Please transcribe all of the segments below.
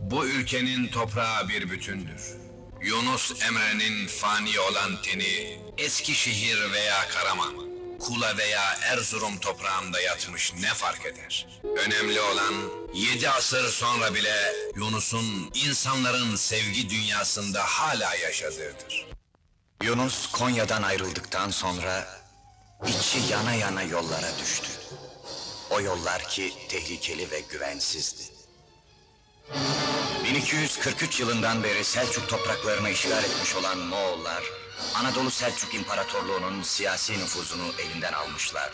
Bu ülkenin toprağı bir bütündür. Yunus Emre'nin fani olan teni, Eskişehir veya Karaman, Kula veya Erzurum toprağında yatmış ne fark eder? Önemli olan, 7 asır sonra bile Yunus'un insanların sevgi dünyasında hala yaşadığıdır. Yunus Konya'dan ayrıldıktan sonra içi yana yana yollara düştü. O yollar ki tehlikeli ve güvensizdi. 1243 yılından beri Selçuk topraklarını işgal etmiş olan Moğollar, Anadolu Selçuk İmparatorluğu'nun siyasi nüfuzunu elinden almışlardı.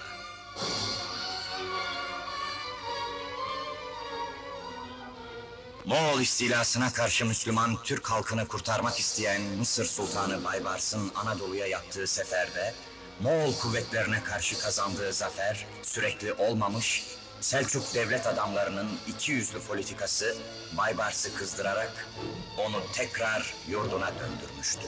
Moğol istilasına karşı Müslüman Türk halkını kurtarmak isteyen Mısır Sultanı Baybars'ın Anadolu'ya yaptığı seferde, Moğol kuvvetlerine karşı kazandığı zafer sürekli olmamış, Selçuk devlet adamlarının ikiyüzlü politikası Baybars'ı kızdırarak onu tekrar yurduna döndürmüştü.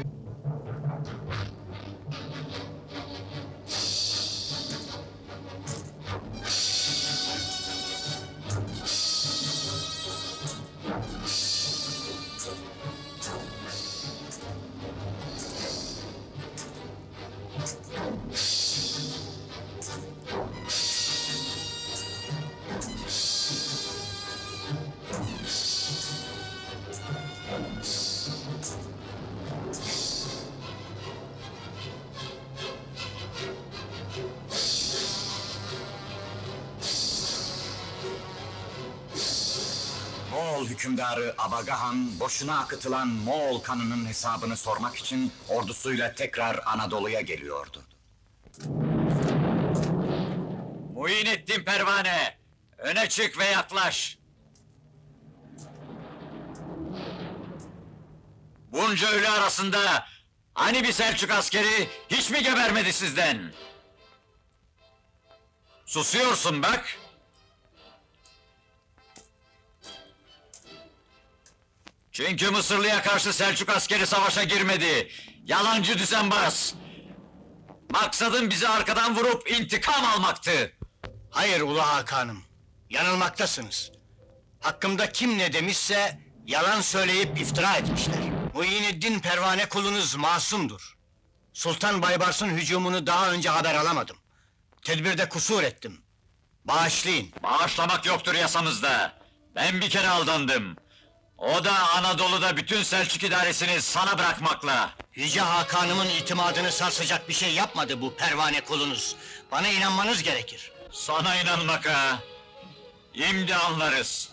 Moğol hükümdarı Abaga Han, boşuna akıtılan Moğol kanının hesabını sormak için ordusuyla tekrar Anadolu'ya geliyordu. Muhyiddin Pervane, öne çık ve yaklaş! Bunca ölü arasında, hani bir Selçuk askeri hiç mi gebermedi sizden? Susuyorsun bak! Çünkü Mısırlı'ya karşı Selçuk askeri savaşa girmedi. Yalancı düzenbaz! Maksadın bizi arkadan vurup intikam almaktı. Hayır Ulu Hakan'ım, yanılmaktasınız. Hakkımda kim ne demişse, yalan söyleyip iftira etmişler. Muhyiddin Pervane kulunuz masumdur. Sultan Baybars'ın hücumunu daha önce haber alamadım. Tedbirde kusur ettim. Bağışlayın. Bağışlamak yoktur yasamızda. Ben bir kere aldandım. O da Anadolu'da bütün Selçuk idaresini sana bırakmakla. Yüce Hakan'ımın itimadını sarsacak bir şey yapmadı bu Pervane kulunuz. Bana inanmanız gerekir. Sana inanmak ha! Şimdi anlarız.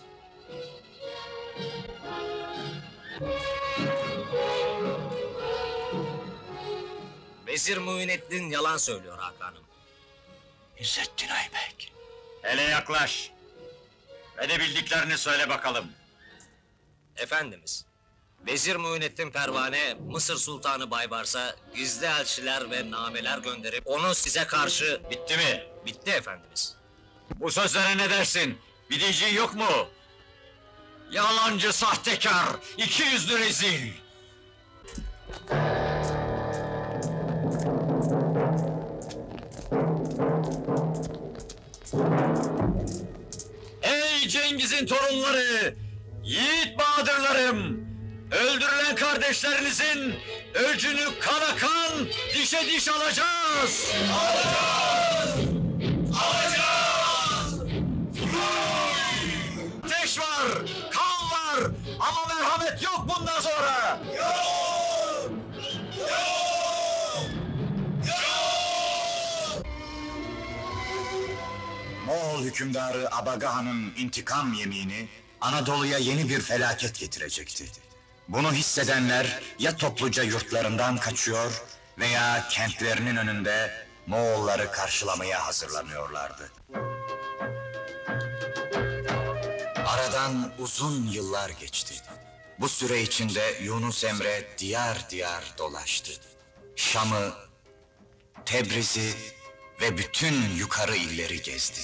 Vezir Muhyiddin yalan söylüyor Hakan'ım. İzzettin Aybek. Hele yaklaş! Ve de bildiklerini söyle bakalım. Efendimiz, Vezir Muhyiddin Pervane, Mısır Sultanı Baybars'a gizli elçiler ve nameler gönderip onu size karşı... Bitti mi? Bitti efendimiz. Bu sözlere ne dersin? Bir diyeceğin yok mu? Yalancı sahtekar, ikiyüzlü rezil! Ey Cengiz'in torunları! Yiğit Bahadırlarım! Öldürülen kardeşlerinizin öcünü kana kan, dişe diş alacağız! Alacağız! Alacağız! Ateş var, kan var ama merhamet yok bundan sonra! Yok! Yok! Yok! Moğol hükümdarı Abaga Han'ın intikam yemini Anadolu'ya yeni bir felaket getirecekti. Bunu hissedenler ya topluca yurtlarından kaçıyor veya kentlerinin önünde Moğolları karşılamaya hazırlanıyorlardı. Aradan uzun yıllar geçti. Bu süre içinde Yunus Emre diyar diyar dolaştı. Şam'ı, Tebriz'i ve bütün yukarı illeri gezdi.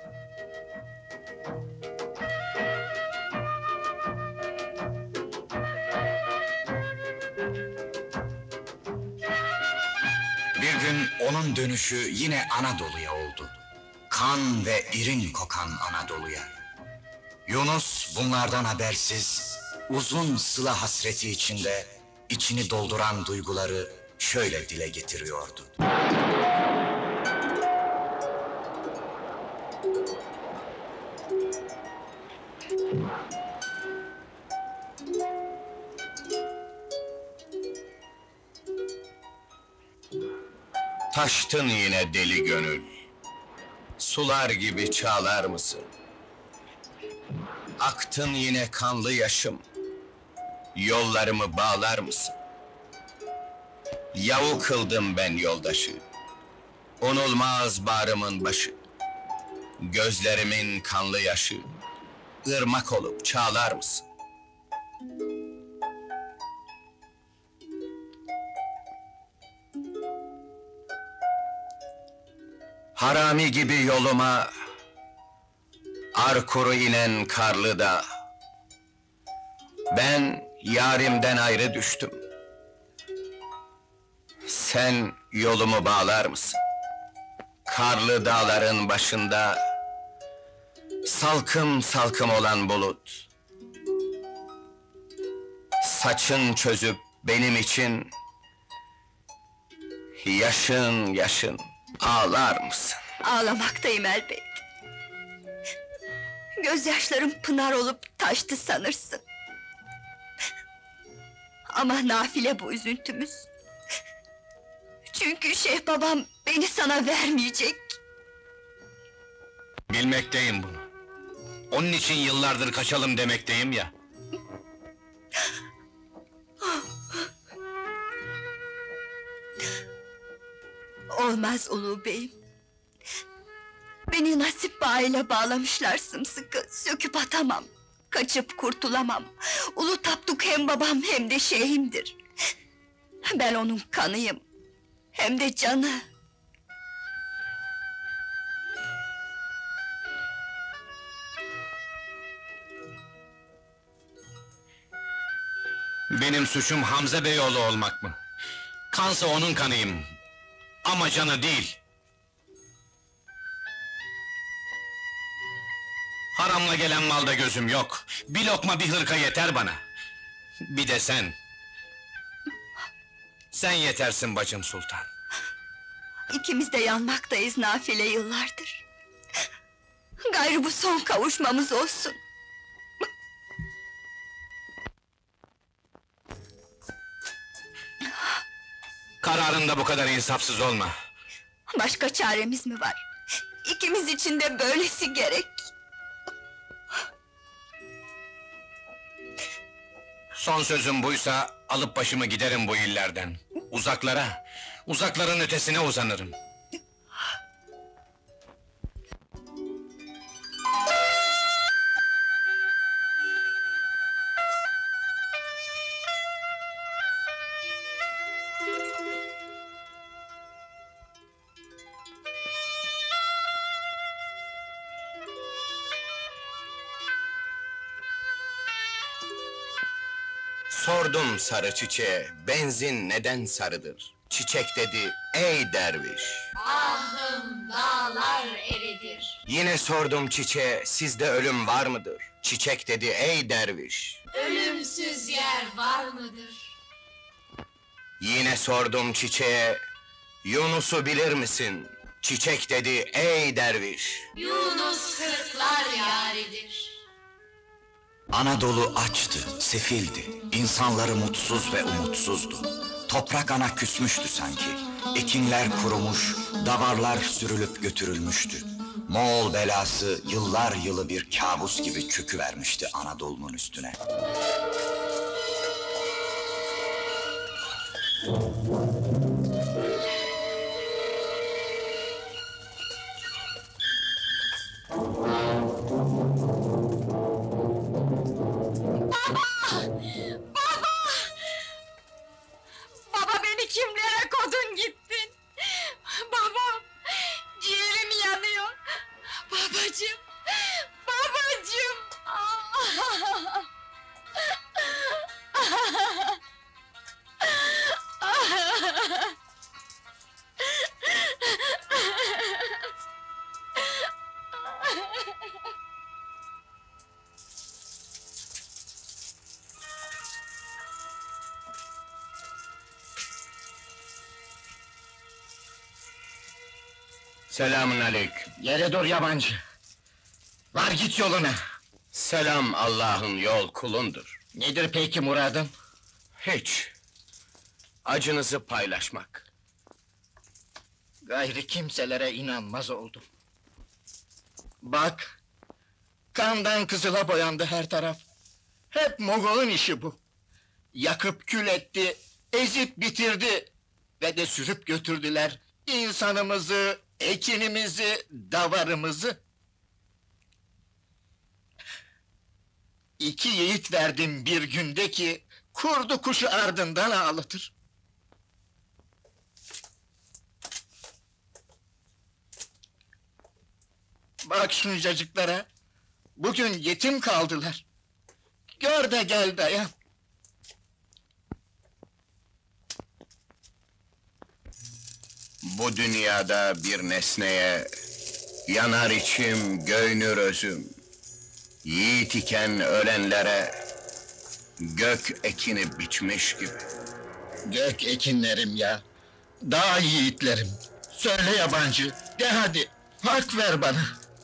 Bir gün onun dönüşü yine Anadolu'ya oldu. Kan ve irin kokan Anadolu'ya. Yunus Bunlardan habersiz, uzun sıla hasreti içinde içini dolduran duyguları şöyle dile getiriyordu. Taştın yine deli gönül. Sular gibi çağlar mısın? Aktın yine kanlı yaşım. Yollarımı bağlar mısın? Yavu kıldım ben yoldaşı. Unulmaz bağrımın başı. Gözlerimin kanlı yaşı. Irmak olup çağlar mısın? Harami gibi yoluma, ar kuru inen karlı da, ben yarimden ayrı düştüm. Sen yolumu bağlar mısın? Karlı dağların başında, salkım salkım olan bulut. Saçın çözüp benim için, yaşın yaşın ağlar mısın? Ağlamaktayım elbet. Gözyaşlarım pınar olup taştı sanırsın. Ama nafile bu üzüntümüz. Çünkü Şeyh babam beni sana vermeyecek. Bilmekteyim bunu. Onun için yıllardır kaçalım demekteyim ya. Olmaz ulu beyim. Beni nasip bağıyla bağlamışlar sımsıkı, söküp atamam. Kaçıp kurtulamam. Ulu Tapduk hem babam hem de şeyhimdir. Ben onun kanıyım. Hem de canı. Benim suçum Hamza Beyoğlu olmak mı? Kansa onun kanıyım. Ama canı değil. Haramla gelen malda gözüm yok. Bir lokma bir hırka yeter bana. Bir de sen. Sen yetersin bacım sultan. İkimiz de yanmaktayız nafile yıllardır. Gayrı bu son kavuşmamız olsun. Kararında bu kadar insafsız olma. Başka çaremiz mi var? İkimiz için de böylesi gerek. Son sözüm buysa alıp başımı giderim bu illerden. Uzaklara, uzakların ötesine uzanırım. Sordum sarı çiçeğe, benzin neden sarıdır? Çiçek dedi, ey derviş! Ahım dağlar eridir. Yine sordum çiçeğe, sizde ölüm var mıdır? Çiçek dedi, ey derviş! Ölümsüz yer var mıdır? Yine sordum çiçeğe, Yunus'u bilir misin? Çiçek dedi, ey derviş! Yunus kırklar yaridir. Anadolu açtı, sefildi. İnsanları mutsuz ve umutsuzdu. Toprak ana küsmüştü sanki. Ekinler kurumuş, davarlar sürülüp götürülmüştü. Moğol belası yıllar yılı bir kabus gibi çöküvermişti Anadolu'nun üstüne. Baba beni kimlere kodun gittin? Babam, ciğerim yanıyor. Babacığım, babacığım. Selamun aleyküm. Yere dur yabancı. Var git yoluna. Selam Allah'ın yol kulundur. Nedir peki muradın? Hiç. Acınızı paylaşmak. Gayri kimselere inanmaz oldum. Bak, kandan kızıla boyandı her taraf. Hep Moğol'un işi bu. Yakıp kül etti, ezip bitirdi ve de sürüp götürdüler insanımızı, ekinimizi, davarımızı. 2 yiğit verdim bir günde ki kurdu kuşu ardından ağlatır. Bak şuncacıklara, bugün yetim kaldılar. Gör de gel dayan. Bu dünyada bir nesneye yanar içim, göynür özüm. Yiğit iken ölenlere gök ekini biçmiş gibi. Gök ekinlerim ya, dağ yiğitlerim. Söyle yabancı, de hadi, hak ver bana.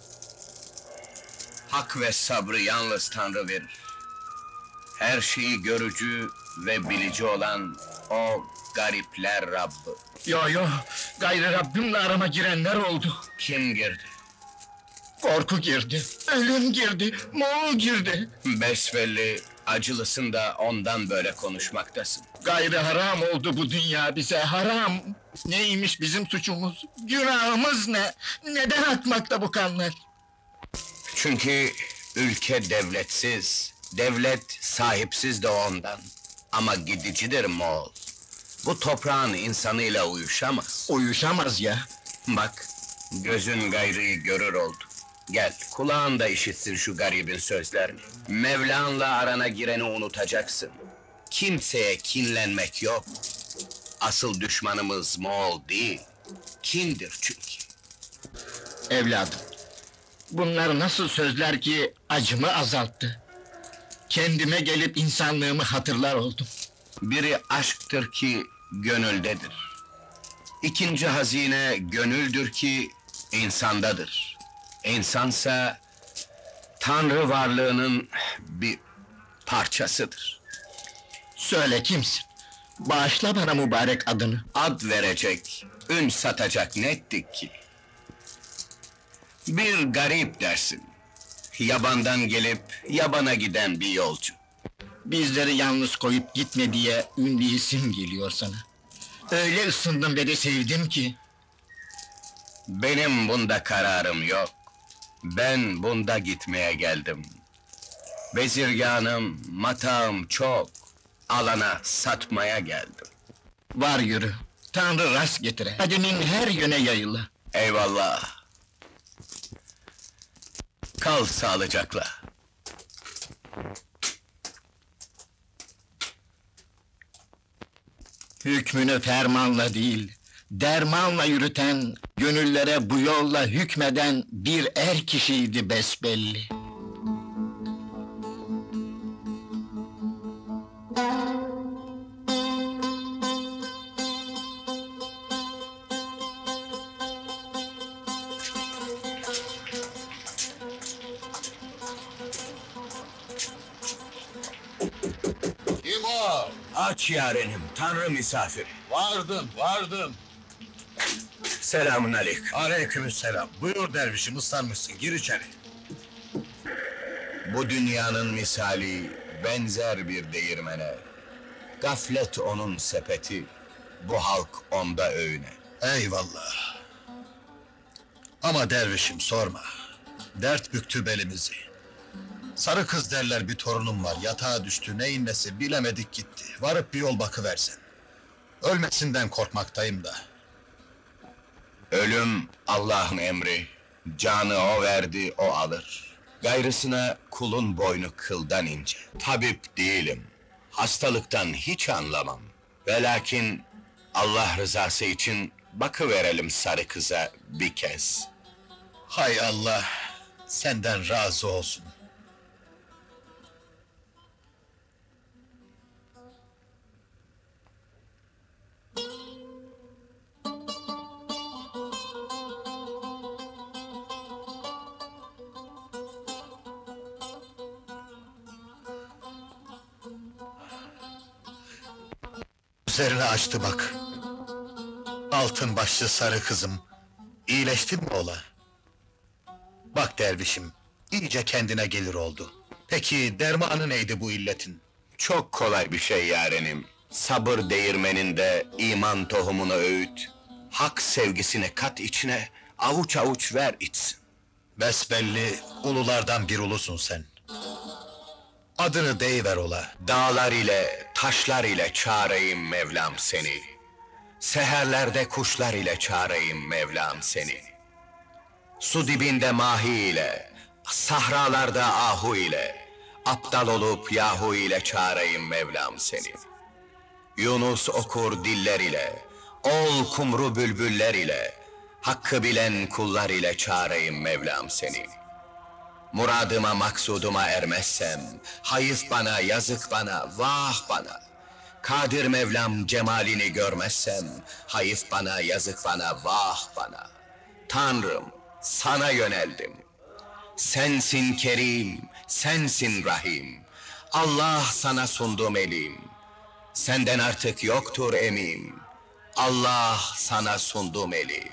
Hak ve sabrı yalnız Tanrı verir. Her şeyi görücü ve bilici olan o garipler Rabbı. Yo, gayrı Rabbimle arama girenler oldu. Kim girdi? Korku girdi, ölüm girdi, Moğol girdi. Besbelli acılısın da ondan böyle konuşmaktasın. Gayrı haram oldu bu dünya bize, haram. Neymiş bizim suçumuz, günahımız ne? Neden akmakta bu kanlar? Çünkü ülke devletsiz, devlet sahipsiz de ondan. Ama gidicidir Moğol. Bu toprağın insanıyla uyuşamaz. Uyuşamaz ya. Bak, gözün gayrıyı görür oldu. Gel, kulağın da işitsin şu garibin sözlerini. Mevlan'la arana gireni unutacaksın. Kimseye kinlenmek yok. Asıl düşmanımız Moğol değil, kindir çünkü. Evladım, bunlar nasıl sözler ki acımı azalttı. Kendime gelip insanlığımı hatırlar oldum. Biri aşktır ki gönüldedir. İkinci hazine gönüldür ki insandadır. İnsansa Tanrı varlığının bir parçasıdır. Söyle kimsin? Bağışla bana mübarek adını. Ad verecek, ün satacak ne ettik ki? Bir garip dersin. Yabandan gelip yabana giden bir yolcu. Bizleri yalnız koyup gitme diye ünlü isim geliyor sana. Öyle ısındım ve de sevdim ki. Benim bunda kararım yok. Ben bunda gitmeye geldim. Bezirganım, matağım çok. Alana satmaya geldim. Var yürü, Tanrı rast getire. Kademin her yöne yayıla. Eyvallah. Kal sağlıcakla. Hükmünü fermanla değil, dermanla yürüten, gönüllere bu yolla hükmeden bir er kişiydi besbelli. Kim o? Aç yarenim, Tanrı misafiri. Vardım. Selamun aleyküm. Aleykümselam. Buyur dervişim, ıslanmışsın, gir içeri. Bu dünyanın misali benzer bir değirmene. Gaflet onun sepeti, bu halk onda öğüne. Eyvallah. Ama dervişim sorma. Dert büktü belimizi. Sarı kız derler bir torunum var, yatağa düştü, neyin nesi bilemedik gitti. Varıp bir yol bakıversen. Ölmesinden korkmaktayım da. Ölüm Allah'ın emri, canı o verdi o alır. Gayrısına kulun boynu kıldan ince. Tabip değilim, hastalıktan hiç anlamam. Ve lakin Allah rızası için bakıverelim sarı kıza bir kez. Hay Allah, senden razı olsun. Gözlerini açtı bak. Altın başlı sarı kızım. İyileştin mi ola? Bak dervişim, iyice kendine gelir oldu. Peki dermanı neydi bu illetin? Çok kolay bir şey yarenim. Sabır değirmeninde iman tohumunu öğüt. Hak sevgisini kat içine, avuç avuç ver içsin. Besbelli ululardan bir ulusun sen. Adını deyiver ola. Dağlar ile, taşlar ile çağırayım Mevlam seni. Seherlerde kuşlar ile çağırayım Mevlam seni. Su dibinde mahi ile, sahralarda ahu ile, aptal olup yahu ile çağırayım Mevlam seni. Yunus okur diller ile, ol kumru bülbüller ile, hakkı bilen kullar ile çağırayım Mevlam seni. Muradıma maksuduma ermezsem, hayıf bana, yazık bana, vah bana. Kadir Mevlam cemalini görmezsem, hayıf bana, yazık bana, vah bana. Tanrım, sana yöneldim. Sensin Kerim, sensin Rahim. Allah sana sundum elim. Senden artık yoktur emim. Allah sana sundum elim.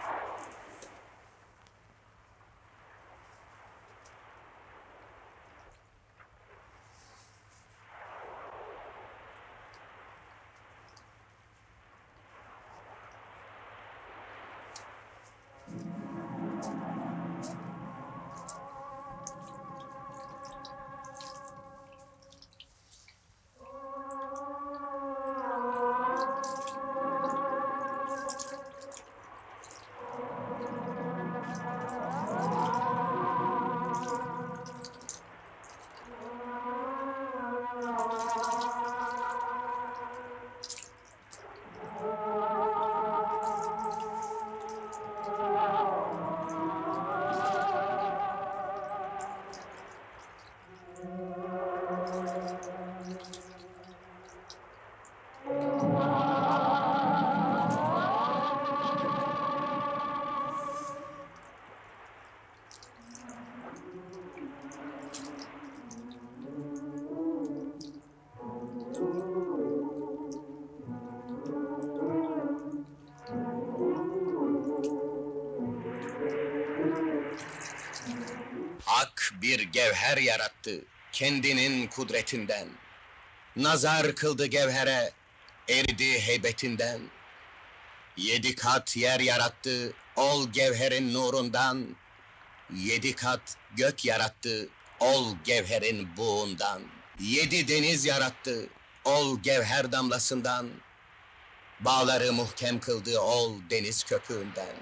Hak bir gevher yarattı kendinin kudretinden. Nazar kıldı gevhere, eridi heybetinden. 7 kat yer yarattı ol gevherin nurundan. 7 kat gök yarattı ol gevherin buğundan. 7 deniz yarattı ol gevher damlasından. Bağları muhkem kıldı ol deniz köpüğünden.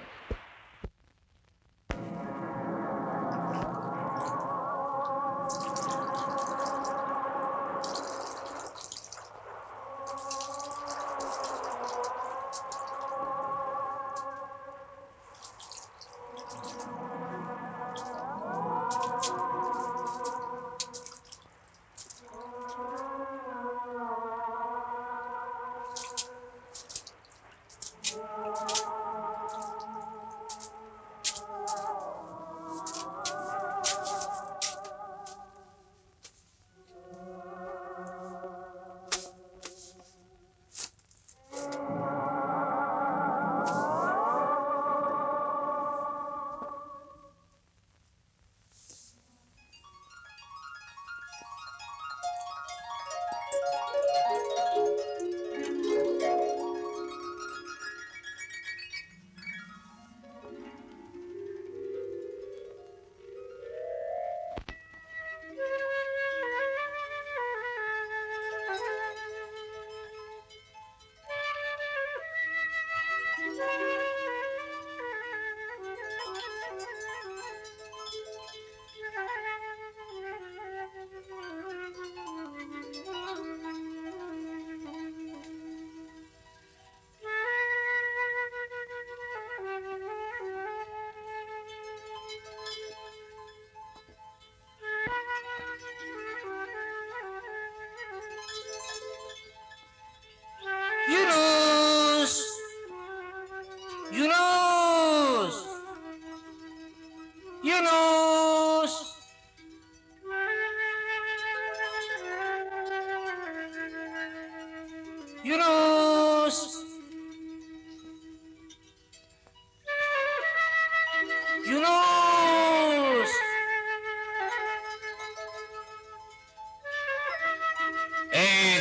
Yunus! Yunus! Yunus! Yunus!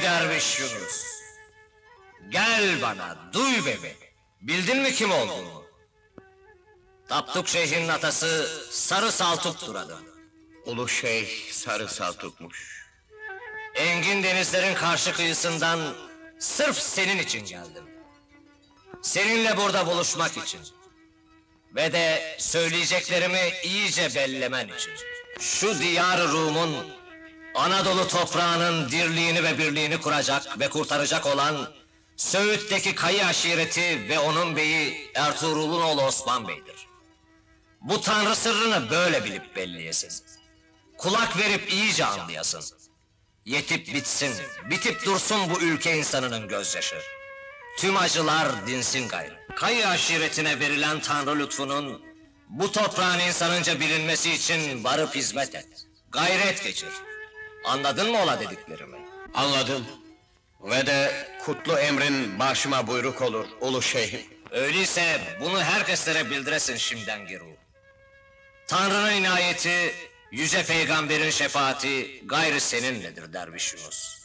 derviş Yunus! Gel bana, duy beni! Bildin mi kim olduğumu? Tapduk Şeyh'in atası Sarı Saltuk'tur adım. Ulu Şeyh Sarı Saltuk'muş. Engin denizlerin karşı kıyısından sırf senin için geldim. Seninle burada buluşmak için. Ve de söyleyeceklerimi iyice bellemen için. Şu diyar-ı Rum'un, Anadolu toprağının dirliğini ve birliğini kuracak ve kurtaracak olan Söğüt'teki Kayı aşireti ve onun beyi Ertuğrul'un oğlu Osman Bey'dir. Bu tanrı sırrını böyle bilip belleyesin. Kulak verip iyice anlayasın. Yetip bitsin, bitip dursun bu ülke insanının gözyaşı. Tüm acılar dinsin gayrı. Kayı aşiretine verilen tanrı lütfunun bu toprağın insanınca bilinmesi için varıp hizmet et. Gayret geçir. Anladın mı ola dediklerimi? Anladım. Ve de kutlu emrin başıma buyruk olur Ulu Şeyh'im. Öyleyse bunu herkeslere bildiresin şimdiden Giru. Tanrı'nın inayeti, yüce peygamberin şefaati gayrı seninledir derviş Yunus.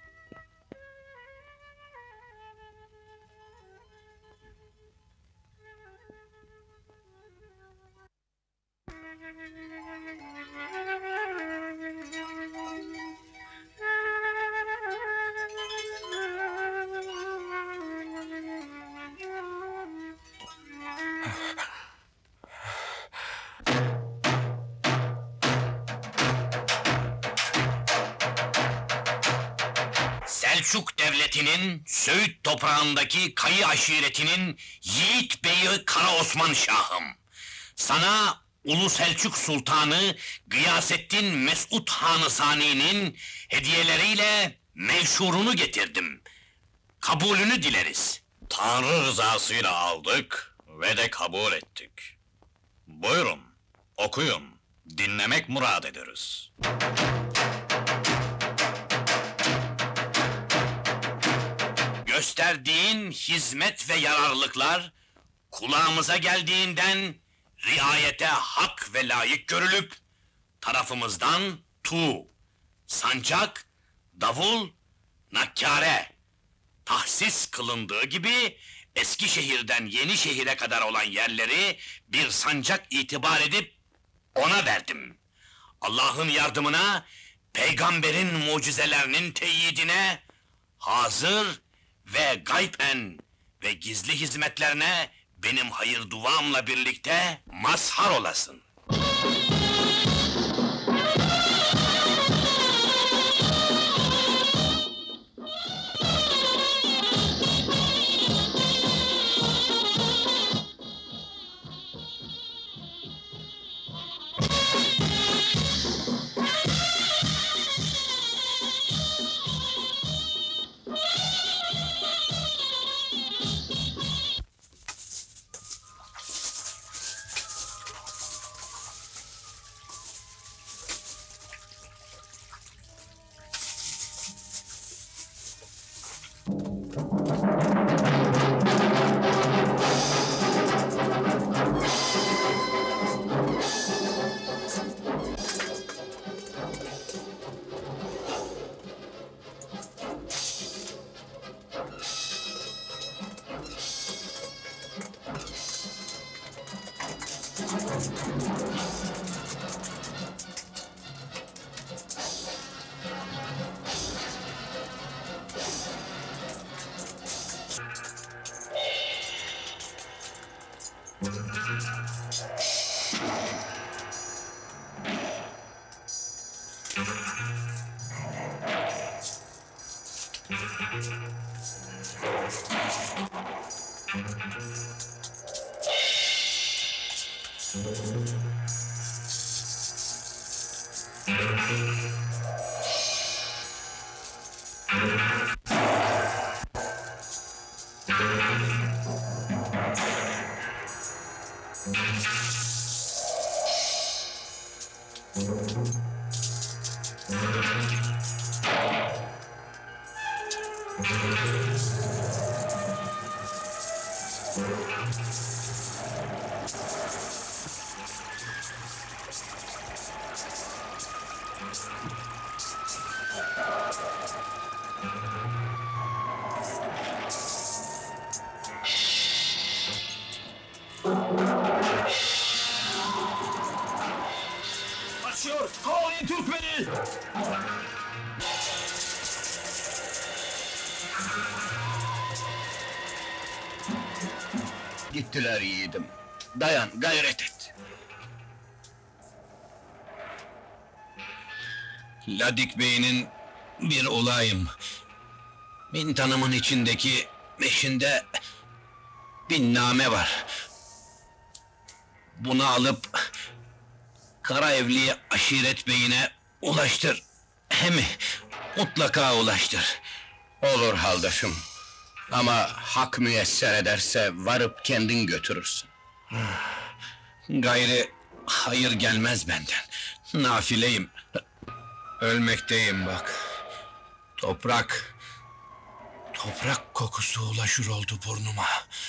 Selçuk Devleti'nin Söğüt toprağındaki Kayı aşiretinin Yiğit Beyi Kara Osman Şahım. Sana Ulu Selçuk Sultanı Gıyasettin Mes'ud Han-ı Sani'nin hediyeleriyle menşurunu getirdim. Kabulünü dileriz. Tanrı rızasıyla aldık ve de kabul ettik. Buyurun, okuyun. Dinlemek murad ederiz. Gösterdiğin hizmet ve yararlılıklar, kulağımıza geldiğinden riayete hak ve layık görülüp, tarafımızdan sancak, davul, nakkare, tahsis kılındığı gibi, Eskişehir'den Yenişehir'e kadar olan yerleri bir sancak itibar edip ona verdim. Allah'ın yardımına, peygamberin mucizelerinin teyidine, hazır ve gayben ve gizli hizmetlerine benim hayır duamla birlikte mazhar olasın. Kaçıyor! Kovalayın Türkmeni! Gittiler yiğidim. Dayan, gayret et. Ladik Bey'in bir olayım. Mintanımın içindeki meşinde bir name var. Bunu alıp Karaevli Aşiret Bey'ine ulaştır. Hem mutlaka ulaştır. Olur haldaşım. Ama hak müyesser ederse varıp kendin götürürsün. Gayrı hayır gelmez benden. Nafileyim. Ölmekteyim bak. Toprak kokusu ulaşır oldu burnuma.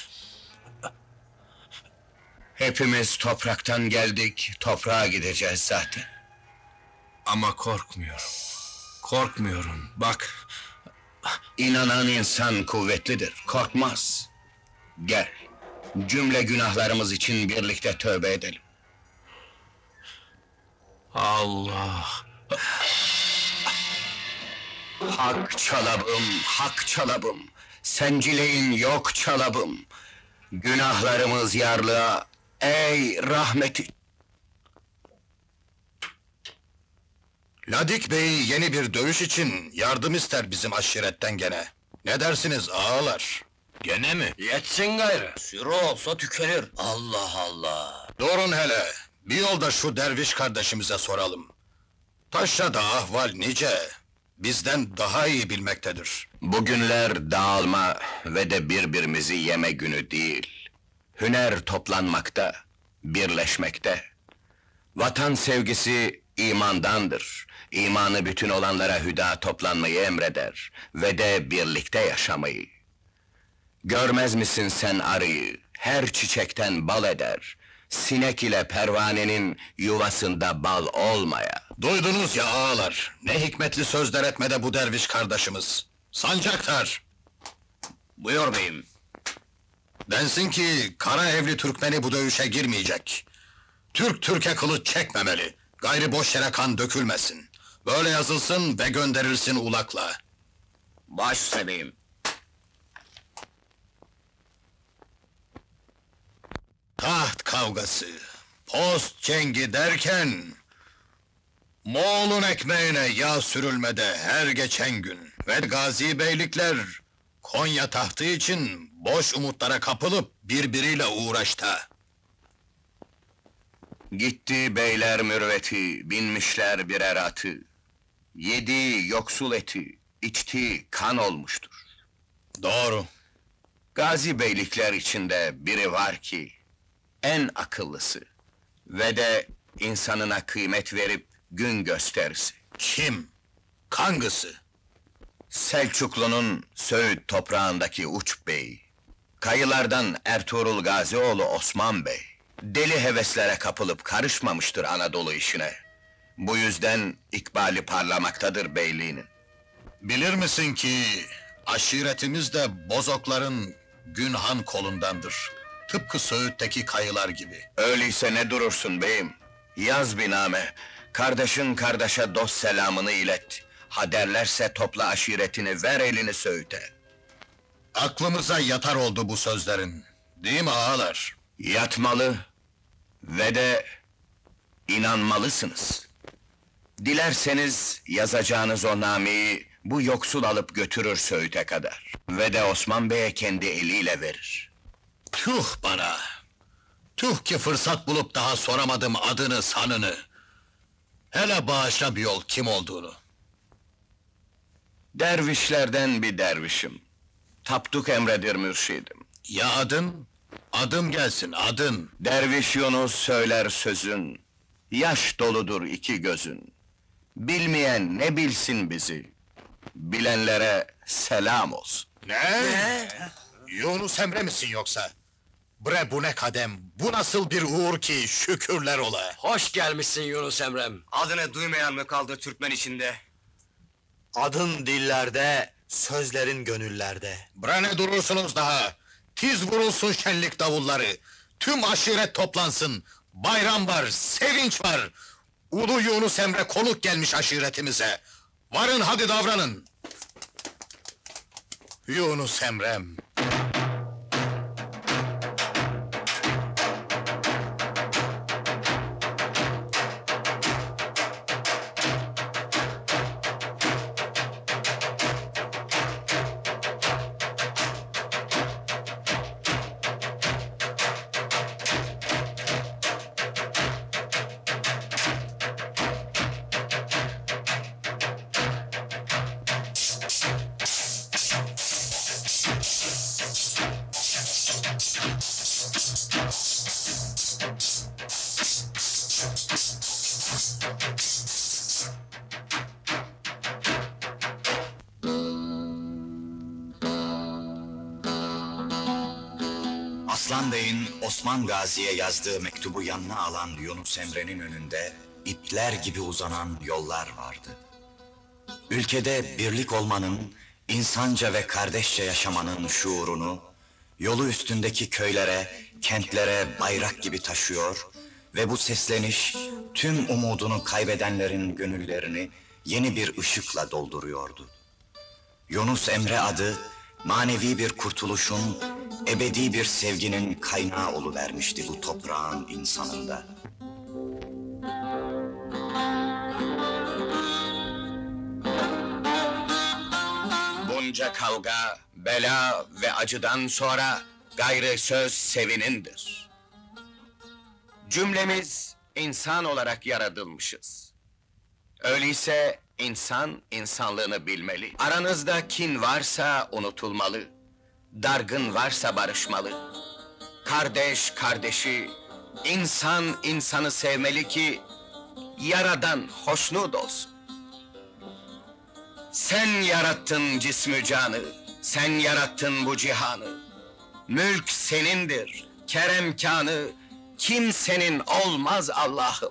Hepimiz topraktan geldik, toprağa gideceğiz zaten. Ama korkmuyorum. Bak, İnanan insan kuvvetlidir, korkmaz. Gel, cümle günahlarımız için birlikte tövbe edelim. Allah! Hak çalabım, hak çalabım. Sencileyin yok çalabım. Günahlarımız yarlığa, ey rahmeti. Ladik Bey yeni bir dövüş için yardım ister bizim aşiretten gene. Ne dersiniz ağalar? Gene mi? Yetsin gayrı. Sürü olsa tükenir. Allah Allah. Durun hele, bir yolda şu derviş kardeşimize soralım. Taşra'da ahval nice, bizden daha iyi bilmektedir. Bugünler dağılma ve de birbirimizi yeme günü değil. Hüner toplanmakta, birleşmekte. Vatan sevgisi imandandır. İmanı bütün olanlara hüda toplanmayı emreder ve de birlikte yaşamayı. Görmez misin sen arıyı, her çiçekten bal eder. Sinek ile pervanenin yuvasında bal olmaya. Duydunuz ya ağalar, ne hikmetli sözler etmede bu derviş kardeşimiz. Sancaktar, Buyur beyim. densin ki Kara Evli Türkmeni bu dövüşe girmeyecek. Türk Türk'e kılıç çekmemeli, gayri boş yere kan dökülmesin. Böyle yazılsın ve gönderilsin ulakla. Baş üstüne beyim. Taht kavgası, post cengi derken... Moğol'un ekmeğine yağ sürülmede her geçen gün ve gazi beylikler Konya tahtı için boş umutlara kapılıp birbiriyle uğraşta. Gitti beyler mürveti, binmişler birer atı. Yedi yoksul eti, içti kan olmuştur. Doğru. Gazi beylikler içinde biri var ki, en akıllısı ve de insanına kıymet verip gün gösterisi. Kim? Hangisi? Selçuklu'nun Söğüt toprağındaki Uç Bey. Kayılardan Ertuğrul Gazioğlu Osman Bey. Deli heveslere kapılıp karışmamıştır Anadolu işine. Bu yüzden ikbali parlamaktadır beyliğinin. Bilir misin ki aşiretimiz de Bozokların Günhan kolundandır. Tıpkı Söğüt'teki kayılar gibi. Öyleyse ne durursun beyim? Yaz bir name. Kardeşin kardeşe dost selamını ilet. Ha derlerse topla aşiretini, ver elini Söğüt'e. Aklımıza yatar oldu bu sözlerin. Değil mi ağalar? Yatmalı ve de inanmalısınız. Dilerseniz yazacağınız o nameyi bu yoksul alıp götürür Söğüt'e kadar. Ve de Osman Bey'e kendi eliyle verir. Tüh bana! Tüh ki fırsat bulup daha soramadım adını sanını. Hele bağışla bir yol kim olduğunu. Dervişlerden bir dervişim. Tapduk emredir mürşidim. Ya adın? Adım gelsin, adın. Derviş Yunus söyler sözün, yaş doludur iki gözün. Bilmeyen ne bilsin bizi, bilenlere selam olsun. Ne? Yunus Emre misin yoksa? Bre bu ne kadem, bu nasıl bir uğur ki şükürler ola. Hoş gelmişsin Yunus Emrem. Adını duymayan mı kaldı Türkmen içinde? Adın dillerde, sözlerin gönüllerde. Bre ne durursunuz daha? Tiz vurulsun şenlik davulları. Tüm aşiret toplansın. Bayram var, sevinç var. Ulu Yunus Emre konuk gelmiş aşiretimize. Varın hadi davranın. Yunus Emrem. Aslan Bey'in Osman Gazi'ye yazdığı mektubu yanına alan Yunus Emre'nin önünde ipler gibi uzanan yollar vardı. Ülkede birlik olmanın, insanca ve kardeşçe yaşamanın şuurunu, yolu üstündeki köylere, kentlere bayrak gibi taşıyor ve bu sesleniş tüm umudunu kaybedenlerin gönüllerini yeni bir ışıkla dolduruyordu. Yunus Emre adı, manevi bir kurtuluşun, ebedi bir sevginin kaynağı oluvermişti bu toprağın insanında. Bunca kavga, bela ve acıdan sonra gayrı söz sevinindir. Cümlemiz insan olarak yaratılmışız. Öyleyse insan insanlığını bilmeli. Aranızda kin varsa unutulmalı. Dargın varsa barışmalı. Kardeş kardeşi, insan insanı sevmeli ki Yaradan hoşnut olsun. Sen yarattın cismü canı, sen yarattın bu cihanı. Mülk senindir, keremkânı, kimsenin olmaz Allah'ım.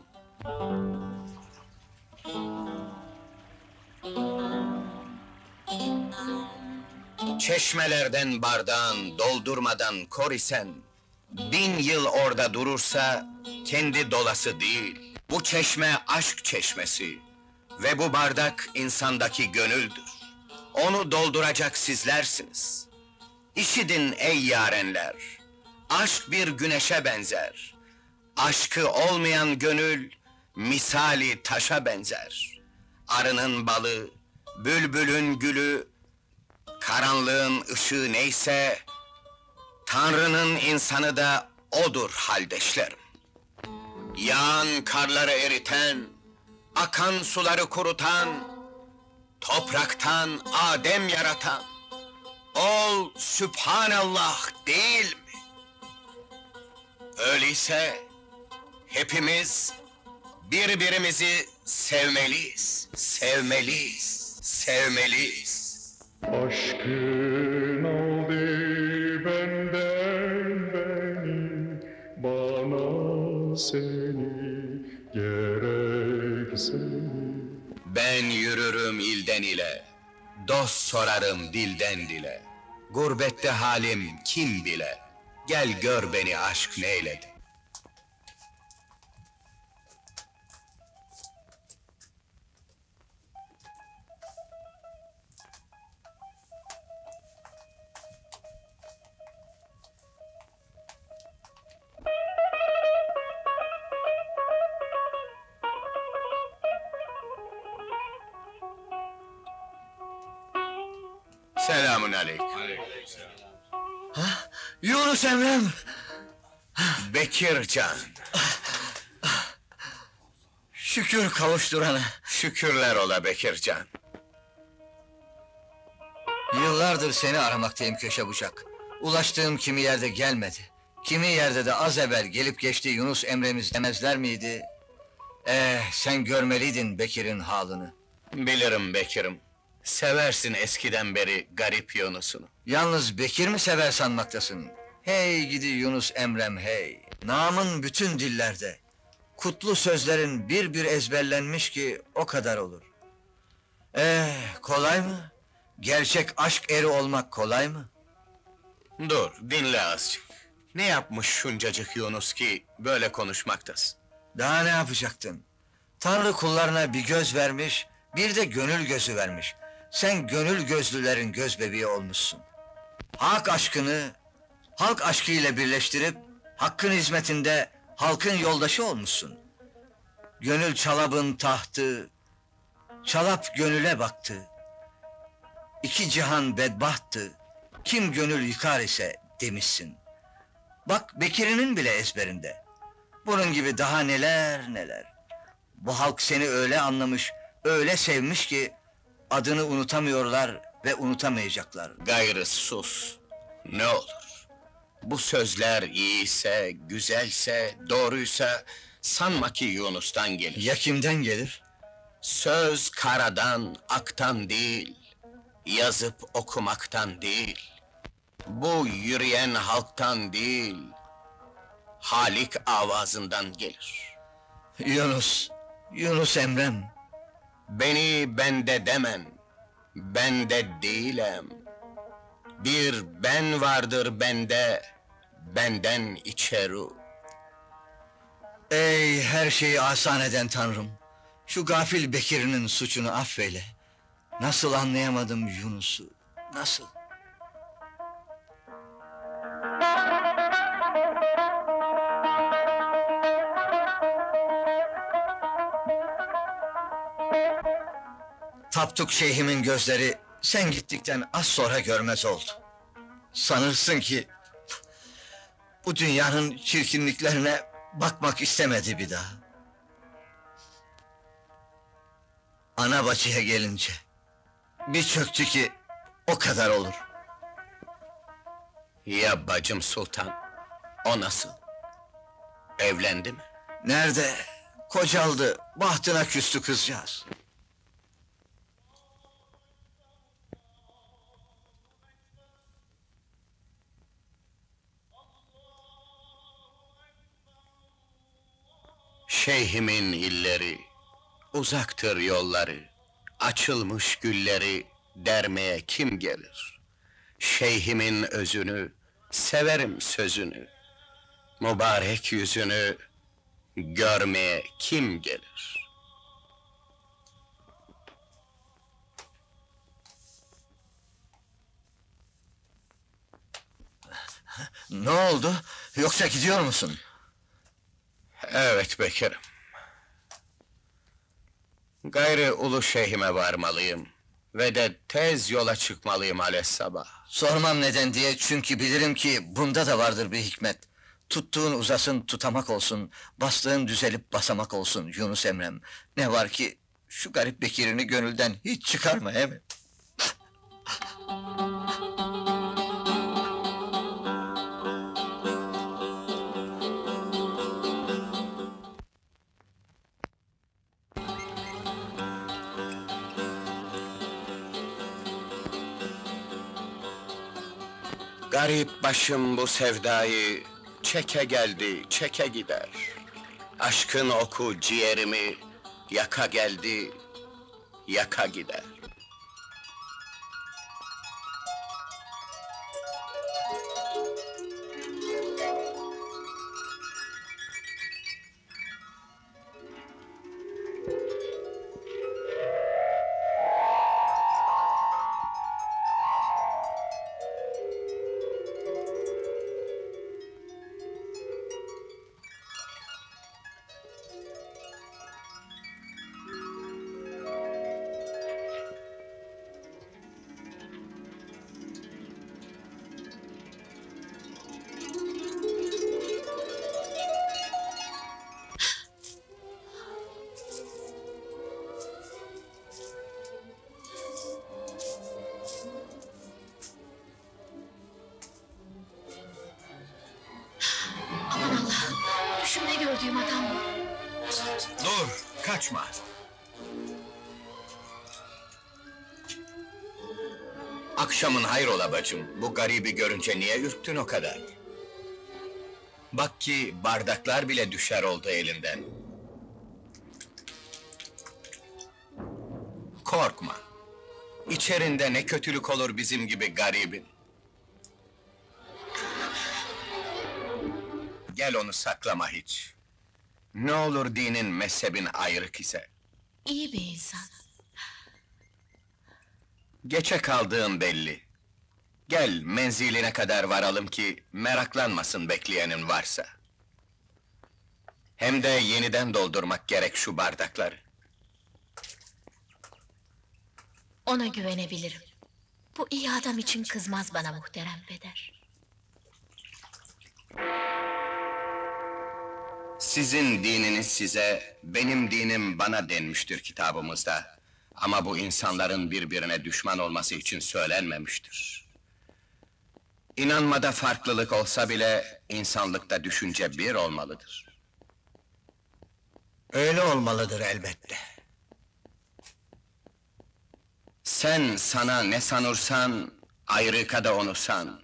Çeşmelerden bardağın doldurmadan kor isen, 1000 yıl orada durursa kendi dolası değil. Bu çeşme aşk çeşmesi ve bu bardak insandaki gönüldür. Onu dolduracak sizlersiniz. İşidin ey yarenler, aşk bir güneşe benzer. Aşkı olmayan gönül misali taşa benzer. Arının balı, bülbülün gülü, karanlığın ışığı neyse, Tanrı'nın insanı da odur haldeşlerim. Yağan karları eriten, akan suları kurutan, topraktan Adem yaratan, ol Sübhanallah değil mi? Öyleyse hepimiz birbirimizi sevmeliyiz, sevmeliyiz, sevmeliyiz. Aşkın aldı benden beni, bana seni, gerek seni. Ben yürürüm ilden ile, dost sorarım dilden dile. Gurbette halim kim bile, gel gör beni aşk neyledi. Selamun aleyküm. Yunus Emrem! Bekircan, Şükür kavuşturana. şükürler ola Bekircan. Yıllardır seni aramaktayım köşe bucak. Ulaştığım kimi yerde gelmedi. Kimi yerde de az evvel gelip geçti Yunus Emre'miz demezler miydi? Sen görmeliydin Bekir'in halını. Bilirim Bekir'im, seversin eskiden beri garip Yunus'unu. Yalnız Bekir mi sever sanmaktasın? Hey gidi Yunus Emrem hey! Namın bütün dillerde. Kutlu sözlerin bir bir ezberlenmiş ki o kadar olur. Kolay mı? Gerçek aşk eri olmak kolay mı? Dur, dinle azıcık. Ne yapmış şuncacık Yunus ki böyle konuşmaktasın? Daha ne yapacaktın? Tanrı kullarına bir göz vermiş, bir de gönül gözü vermiş. Sen gönül gözlülerin göz bebeği olmuşsun. Halk aşkını, halk aşkıyla birleştirip, hakkın hizmetinde halkın yoldaşı olmuşsun. Gönül çalabın tahtı, çalap gönüle baktı. İki cihan bedbahttı, kim gönül yıkar ise demişsin. Bak Bekir'inin bile ezberinde. Bunun gibi daha neler neler. Bu halk seni öyle anlamış, öyle sevmiş ki adını unutamıyorlar ve unutamayacaklar. Gayrı sus, ne olur. Bu sözler iyiyse, güzelse, doğruysa sanma ki Yunus'tan gelir. Ya kimden gelir? Söz karadan, aktan değil, yazıp okumaktan değil. Bu yürüyen halktan değil, Halik avazından gelir. Yunus Emrem. Beni bende demen, bende değilim. Bir ben vardır bende, benden içeri. Ey her şeyi asan eden Tanrım! Şu gafil Bekir'inin suçunu affeyle. Nasıl anlayamadım Yunus'u, nasıl? Tapduk şeyhimin gözleri sen gittikten az sonra görmez oldu. Sanırsın ki bu dünyanın çirkinliklerine bakmak istemedi bir daha. Ana bacıya gelince bir çöktü ki o kadar olur. Ya bacım Sultan, o nasıl? Evlendi mi? Nerede? Kocaldı, bahtına küstü kızcağız. Şeyhimin illeri, uzaktır yolları, açılmış gülleri dermeye kim gelir? Şeyhimin özünü, severim sözünü, mübarek yüzünü görmeye kim gelir? Ne oldu? Yoksa gidiyor musun? Evet Bekir'im. Gayrı ulu şeyhime varmalıyım ve de tez yola çıkmalıyım aleyhissabah. Sormam neden diye, çünkü bilirim ki bunda da vardır bir hikmet. Tuttuğun uzasın, tutamak olsun, bastığın düzelip basamak olsun Yunus Emrem. Ne var ki şu garip Bekir'ini gönülden hiç çıkarma, he mi? Garip başım bu sevdayı çeke geldi, çeke gider. Aşkın oku ciğerimi yaka geldi, yaka gider. Aman Allah'ım, düşümde gördüğüm adam bu. Dur, kaçma. Akşamın hayrola bacım, bu garibi görünce niye ürktün o kadar? Bak ki bardaklar bile düşer oldu elinden. Korkma, Hançerinde ne kötülük olur bizim gibi garibin. Gel onu saklama hiç. Ne olur dinin mezhebin ayrık ise. İyi bir insan. Geçe kaldığın belli. Gel menziline kadar varalım ki meraklanmasın bekleyenin varsa. Hem de yeniden doldurmak gerek şu bardakları. Ona güvenebilirim. Bu iyi adam için kızmaz bana muhterem peder. Sizin dininiz size, benim dinim bana denmiştir kitabımızda. Ama bu insanların birbirine düşman olması için söylenmemiştir. İnanmada farklılık olsa bile, insanlıkta düşünce bir olmalıdır. Öyle olmalıdır elbette. Sen sana ne sanırsan, ayrıka da onu san.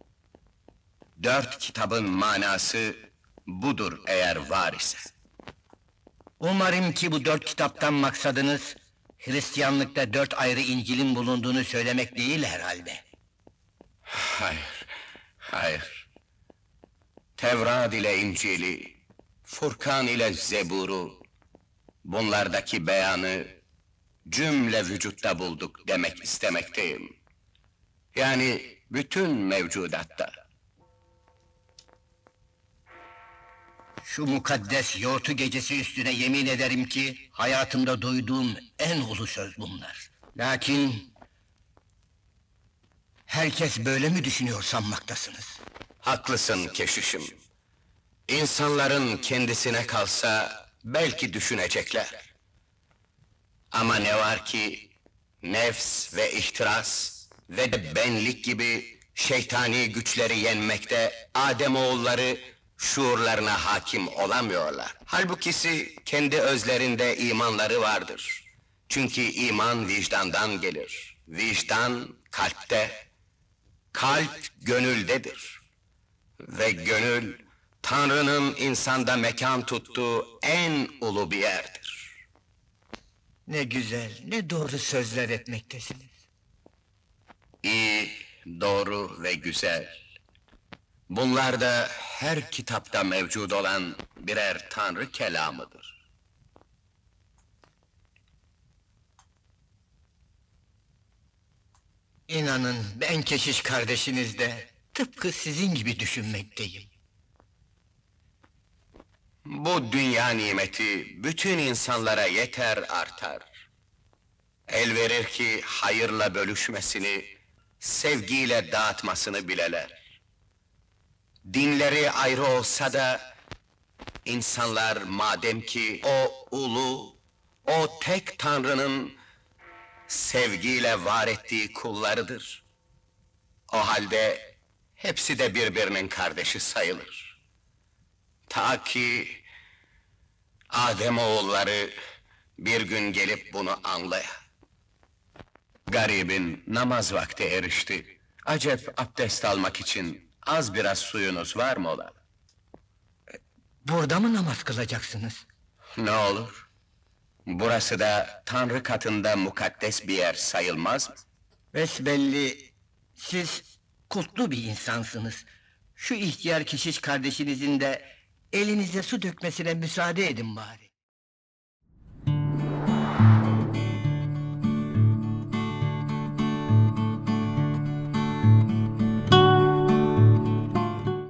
4 kitabın manası budur eğer var ise. Umarım ki bu 4 kitaptan maksadınız, Hristiyanlıkta 4 ayrı İncil'in bulunduğunu söylemek değil herhalde. Hayır, hayır. Tevrat ile İncil'i, Furkan ile Zebur'u, bunlardaki beyanı cümle vücutta bulduk demek istemekteyim. Yani bütün mevcudatta. Şu mukaddes yortu gecesi üstüne yemin ederim ki hayatımda duyduğum en ulu söz bunlar. Lakin herkes böyle mi düşünüyor sanmaktasınız? Haklısın keşişim. İnsanların kendisine kalsa belki düşünecekler. Ama ne var ki nefs ve ihtiras ve de benlik gibi şeytani güçleri yenmekte Ademoğulları şuurlarına hakim olamıyorlar. Halbukisi kendi özlerinde imanları vardır. Çünkü iman vicdandan gelir. Vicdan kalpte, kalp gönüldedir. Ve gönül Tanrı'nın insanda mekan tuttuğu en ulu bir yerdir. Ne güzel, ne doğru sözler etmektesiniz. İyi, doğru ve güzel. Bunlar da her kitapta mevcut olan birer Tanrı kelamıdır. İnanın ben keşiş kardeşiniz de tıpkı sizin gibi düşünmekteyim. Bu dünya nimeti bütün insanlara yeter artar. El verir ki hayırla bölüşmesini, sevgiyle dağıtmasını bileler. Dinleri ayrı olsa da, insanlar madem ki o ulu, o tek Tanrı'nın sevgiyle var ettiği kullarıdır. O halde hepsi de birbirinin kardeşi sayılır. Ta ki Ademoğulları bir gün gelip bunu anlaya. Garibin namaz vakti erişti. Acep abdest almak için az biraz suyunuz var mı ola? Burada mı namaz kılacaksınız? Ne olur? Burası da Tanrı katında mukaddes bir yer sayılmaz mı? Besbelli siz kutlu bir insansınız. Şu ihtiyar keşiş kardeşinizin de elinize su dökmesine müsaade edin bari.